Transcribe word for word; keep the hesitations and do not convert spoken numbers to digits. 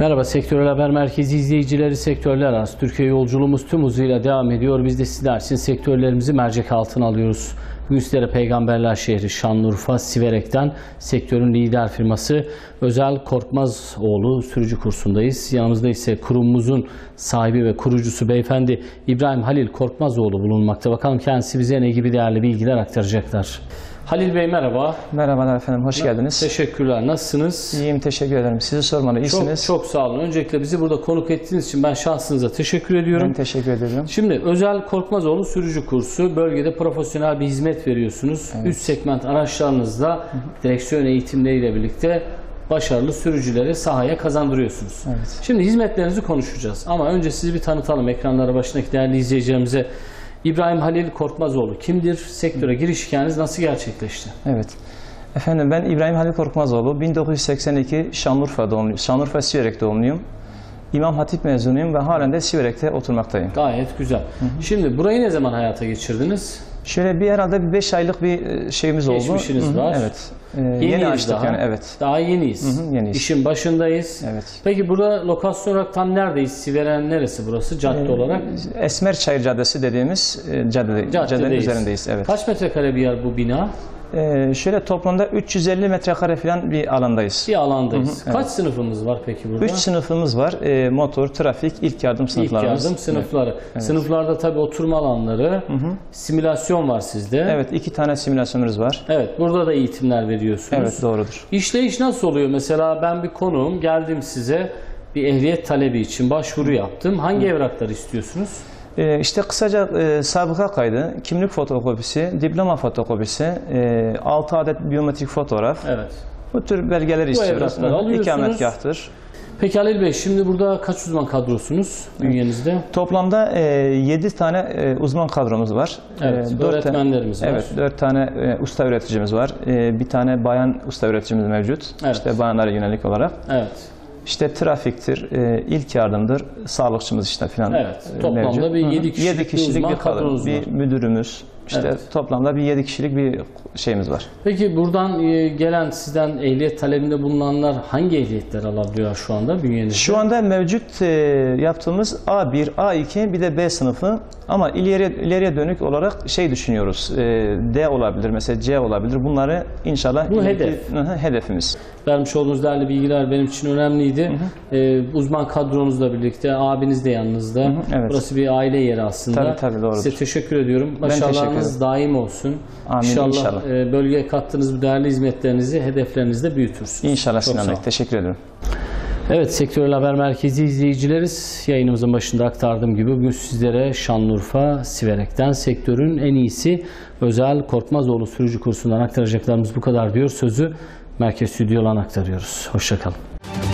Merhaba Sektörel Haber Merkezi izleyicileri, sektörler arası Türkiye yolculuğumuz tüm hızıyla devam ediyor. Biz de sizler için sektörlerimizi mercek altına alıyoruz. Bugün sizlere Peygamberler şehri Şanlıurfa Siverek'ten sektörün lider firması Özel Korkmazoğlu sürücü kursundayız. Yanımızda ise kurumumuzun sahibi ve kurucusu beyefendi İbrahim Halil Korkmazoğlu bulunmakta. Bakalım kendisi bize ne gibi değerli bilgiler aktaracaklar. Halil Bey merhaba. Merhabalar efendim, hoş geldiniz. Teşekkürler. Nasılsınız? İyiyim, teşekkür ederim. Sizi sormalı, iyisiniz. Çok, çok sağ olun. Öncelikle bizi burada konuk ettiğiniz için ben şahsınıza teşekkür ediyorum. Ben teşekkür ederim. Şimdi Özel Korkmazoğlu sürücü kursu, bölgede profesyonel bir hizmet veriyorsunuz. Evet. Üst segment araçlarınızla hı hı. direksiyon eğitimleriyle birlikte başarılı sürücüleri sahaya kazandırıyorsunuz. Evet. Şimdi hizmetlerinizi konuşacağız. Ama önce sizi bir tanıtalım ekranları başındaki değerli izleyicilerimize. İbrahim Halil Korkmazoğlu kimdir? Sektöre giriş hikayeniz nasıl gerçekleşti? Evet. Efendim ben İbrahim Halil Korkmazoğlu. bin dokuz yüz seksen iki Şanlıurfa doğumluyum. Şanlıurfa Siverek doğumluyum. İmam Hatip mezunuyum ve halen de Siverek'te oturmaktayım. Gayet güzel. Hı hı. Şimdi burayı ne zaman hayata geçirdiniz? Şöyle bir herhalde bir beş aylık bir şeyimiz oldu. Geçmişiniz Hı-hı. var. Evet. Ee, yeni açtık daha. yani, evet. Daha yeniyiz. Hı-hı, yeniyiz. İşin başındayız. Evet. Peki burada lokasyon olarak tam neredeyiz? Siverek'in neresi burası cadde ee, olarak? Esmerçayır Caddesi dediğimiz e, cadde, caddenin üzerindeyiz. Evet. Kaç metrekare bir yer bu bina? Ee, şöyle toplamda üç yüz elli metrekare falan bir alandayız. Bir alandayız. Hı hı, Kaç evet. sınıfımız var peki burada? Üç sınıfımız var. E, motor, trafik, ilk yardım sınıflarımız. İlk yardım sınıfları. Evet. Evet. Sınıflarda tabii oturma alanları, hı hı. simülasyon var sizde. Evet, iki tane simülasyonumuz var. Evet, burada da eğitimler veriyorsunuz. Evet, doğrudur. İşleyiş nasıl oluyor? Mesela ben bir konuğum, geldim size bir ehliyet talebi için başvuru yaptım. Hangi hı. evrakları istiyorsunuz? Ee, işte kısaca e, sabıka kaydı, kimlik fotokopisi, diploma fotokopisi, e, altı adet biyometrik fotoğraf. Evet. Bu tür belgeleri Bu istiyoruz. alıyorsunuz. İkametgahtır. Peki Halil Bey, şimdi burada kaç uzman kadrosunuz bünyenizde? Evet. Toplamda e, yedi tane e, uzman kadromuz var. Evet, e, öğretmenlerimiz var. Evet, dört tane e, usta öğreticimiz var. E, bir tane bayan usta öğreticimiz mevcut. Evet. İşte bayanlara yönelik olarak. Evet. İşte trafiktir, e, ilk yardımdır, sağlıkçımız işte filan. Evet, toplamda mevcut. bir yedi kişilik, yedi kişilik bir, bir kadronuz bir var. müdürümüz. İşte evet. Toplamda bir yedi kişilik bir şeyimiz var. Peki buradan gelen sizden ehliyet talebinde bulunanlar hangi ehliyetler alabiliyor şu anda bünyenizde? Şu anda mevcut e, yaptığımız A bir, A iki bir de B sınıfı, ama ileriye, ileriye dönük olarak şey düşünüyoruz. E, D olabilir, mesela C olabilir. Bunları inşallah bu hedef. Hı, hedefimiz. Vermiş olduğunuz değerli bilgiler benim için önemliydi. Hı hı. Ee, uzman kadronuzla birlikte, abiniz de yanınızda. Hı hı, evet. Burası bir aile yeri aslında. Tabii tabii, doğrudur. Size teşekkür ediyorum. Başarılarınız daim olsun. Amin, inşallah. inşallah. E, bölgeye kattığınız bu değerli hizmetlerinizi hedeflerinizde büyütürsünüz. İnşallah Sinan Bey. Teşekkür ederim. Evet, Sektörel Haber Merkezi izleyicileriz. Yayınımızın başında aktardığım gibi bugün sizlere Şanlıurfa Siverek'ten sektörün en iyisi Özel Korkmazoğlu sürücü kursundan aktaracaklarımız bu kadar diyor. Sözü Merkez Stüdyo'dan aktarıyoruz. Hoşça kalın.